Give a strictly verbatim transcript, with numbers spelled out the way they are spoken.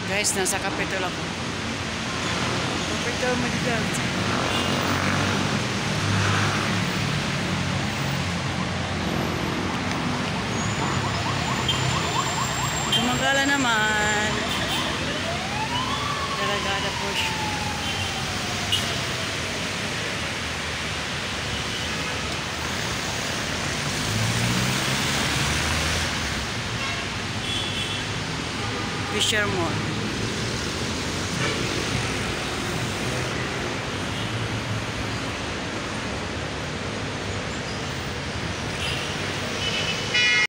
Guys, nasa Capitol ako. Capitol Medical. Gumagala naman. Daragada push. Fisher Mall.